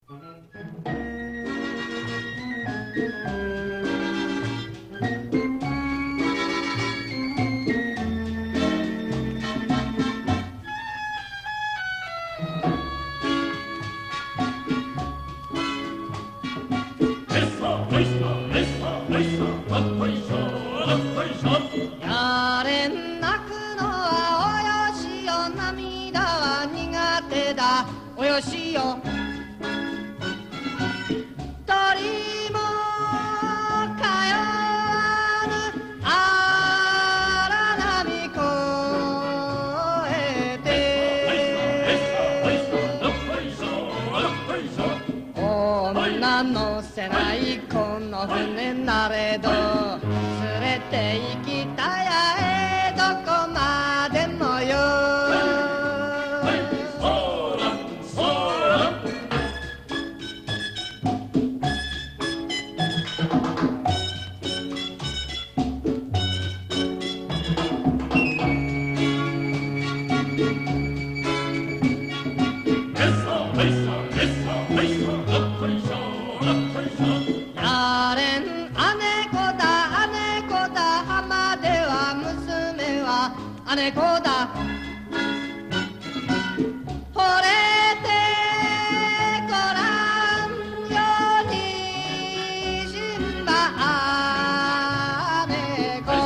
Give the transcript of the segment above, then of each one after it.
やれん泣くのはおよしよ、涙は苦手だおよしよ。鳥も通わぬ荒波越えて、女乗せないこの船なれど連れて行きたやへどこまでもよ。やれん姉子だ姉子だ浜では娘は姉子だ。惚れてごらんよにしんば姉子。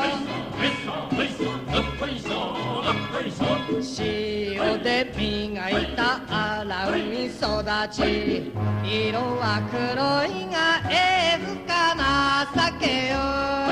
塩で磨いた荒海育ち、色は黒いがええ深な酒よ。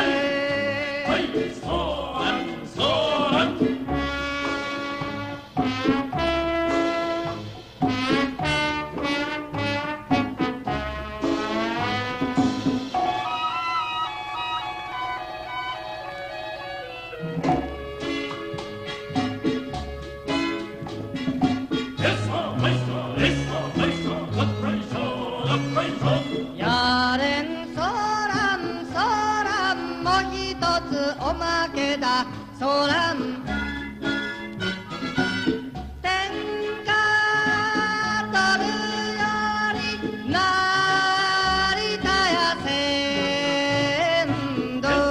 やれんそらんそらんもう一つおまけだそらん。天下取るより成田や船頭、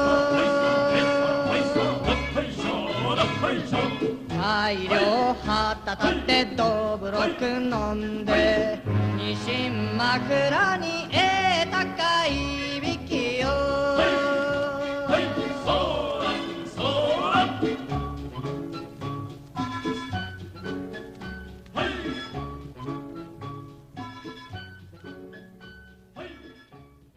大量旗立ってどぶろく飲んで西枕に高いび